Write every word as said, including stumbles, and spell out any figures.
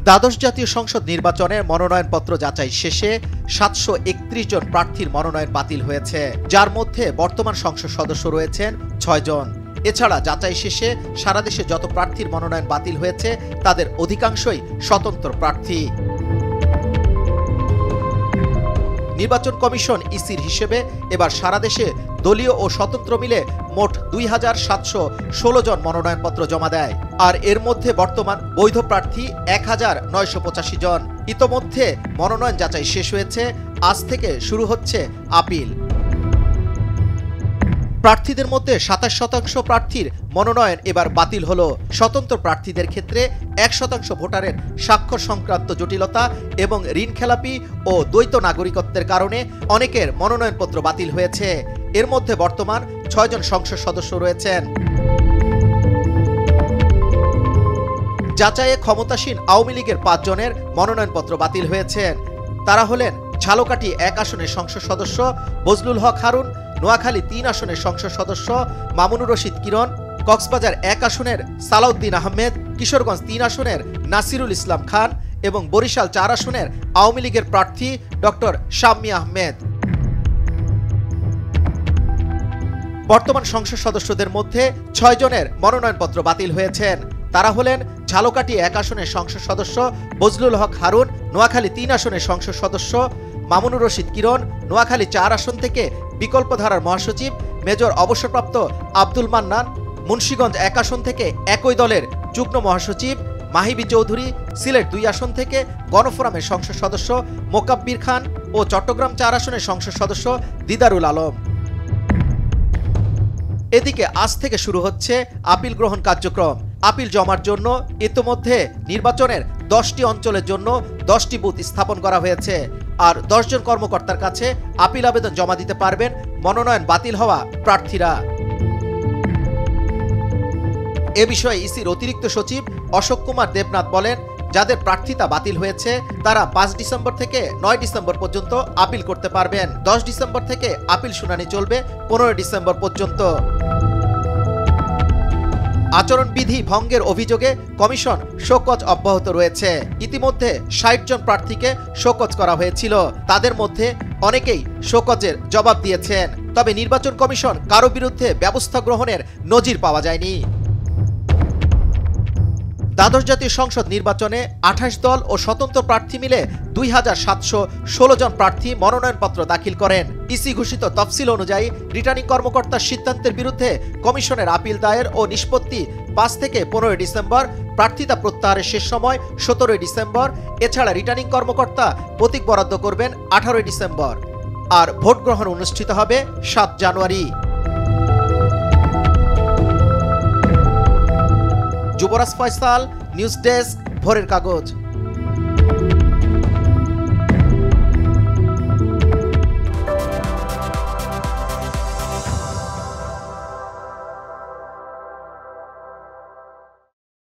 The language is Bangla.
দ্বাদশ জাতীয় সংসদ নির্বাচনের মনোনয়নপত্র যাচাই শেষে সাতশো একত্রিশ জন প্রার্থীর মনোনয়ন বাতিল হয়েছে, যার মধ্যে বর্তমান সংসদ সদস্য রয়েছেন ছয় জন। এছাড়া যাচাই শেষে সারা দেশে যত প্রার্থীর মনোনয়ন বাতিল হয়েছে তাদের অধিকাংশই স্বতন্ত্র প্রার্থী। নির্বাচন কমিশন ইসির হিসেবে এবার সারা দেশে দলীয় ও স্বতন্ত্র মিলে মোট দুই হাজার সাতশো ষোলো জন মনোনয়নপত্র জমা দেয়, আর এর মধ্যে বর্তমান বৈধ প্রার্থী এক হাজার নয়শো পঁচাশি জন। ইতোমধ্যে মনোনয়ন যাচাই শেষ হয়েছে, আজ থেকে শুরু হচ্ছে আপিল। প্রার্থীদের মধ্যে সাতাশ শতাংশ প্রার্থীর মনোনয়ন এবার বাতিল হলো। স্বতন্ত্র প্রার্থীদের ক্ষেত্রে এক শতাংশ ভোটারের স্বাক্ষর সংক্রান্ত জটিলতা এবং ঋণ খেলাপি ও দ্বৈত নাগরিকত্বের কারণে অনেকের মনোনয়নপত্র বাতিল হয়েছে। এর মধ্যে বর্তমান ছয়জন সংসদ সদস্য রয়েছেন। যাচাইয়ে ক্ষমতাসীন আওয়ামী লীগের পাঁচজনের মনোনয়নপত্র বাতিল হয়েছেন। তারা হলেন ঝালকাঠি এক আসনের সংসদ সদস্য বজলুল হক হারুন, নোয়াখালী তিন আসনের সংসদ সদস্য মামুনুর রশিদ কিরণ, কক্সবাজার এক আসনের সালাউদ্দিন আহমেদ, কিশোরগঞ্জ তিন আসনের নাসিরুল ইসলাম খান এবং বরিশাল চার আসনের আওয়ামী লীগের প্রার্থী ডক্টর শাম্মী আহমেদ। বর্তমান সংসদ সদস্যদের মধ্যে ছয় জনের মনোনয়নপত্র বাতিল হয়েছেন। তারা হলেন ঝালকাঠি এক আসনের সংসদ সদস্য বজলুল হক হারুন, নোয়াখালী তিন আসনের সংসদ সদস্য মামুনুর রশিদ কিরণ, নোয়াখালী চার আসন থেকে বিকল্প ধারার মহাসচিব মেজর অবসরপ্রাপ্ত আব্দুল মান্নান, মুন্সিগঞ্জ এক আসন থেকে একই দলের যুগ্ম মহাসচিব মাহিবি চৌধুরী, সিলেট দুই আসন থেকে গণফোরামের সংসদ সদস্য মোকাব্বির খান ও চট্টগ্রাম চার আসনের সংসদ সদস্য দিদারুল আলম। এদিকে আজ থেকে শুরু হচ্ছে আপিল গ্রহণ কার্যক্রম। আপিল জমার জন্য ইতোমধ্যে নির্বাচনের দশটি অঞ্চলের জন্য দশটি বুথ স্থাপন করা হয়েছে, আর দশ জন কর্মকর্তার কাছে আপিল আবেদন জমা দিতে পারবেন মনোনয়ন বাতিল হওয়া প্রার্থীরা। এ বিষয়ে ইসির অতিরিক্ত সচিব অশোক কুমার দেবনাথ বলেন, যাদের প্রার্থিতা বাতিল হয়েছে তারা পাঁচ ডিসেম্বর থেকে নয় ডিসেম্বর পর্যন্ত আপিল করতে পারবেন। দশ ডিসেম্বর থেকে আপিল শুনানি চলবে পনেরো ডিসেম্বর পর্যন্ত। আচরণবিধি ভঙ্গের অভিযোগে কমিশন শোকজ অব্যাহত রয়েছে। ইতিমধ্যে ষাট জন প্রার্থীকে শোকজ করা হয়েছিল, তাদের মধ্যে অনেকেই শোকজের জবাব দিয়েছেন। তবে নির্বাচন কমিশন কারো বিরুদ্ধে ব্যবস্থা গ্রহণের নজির পাওয়া যায়নি। দ্বাদশ জাতীয় সংসদ নির্বাচনে আঠাশ দল ও স্বতন্ত্র প্রার্থী মিলে দুই হাজার সাতশো ষোলো জন প্রার্থী মনোনয়নপত্র দাখিল করেন। ইসি ঘোষিত তফসিল অনুযায়ী রিটার্নিং কর্মকর্তার সিদ্ধান্তের বিরুদ্ধে কমিশনের আপিল দায়ের ও নিষ্পত্তি পাঁচ থেকে পনেরোই ডিসেম্বর, প্রার্থিতা প্রত্যাহারের শেষ সময় সতেরোই ডিসেম্বর। এছাড়া রিটার্নিং কর্মকর্তা প্রতীক বরাদ্দ করবেন আঠারোই ডিসেম্বর, আর ভোট গ্রহণ অনুষ্ঠিত হবে সাত জানুয়ারি। যুবরাজ ফয়সাল, নিউজ ডেস্ক, ভোরের কাগজ।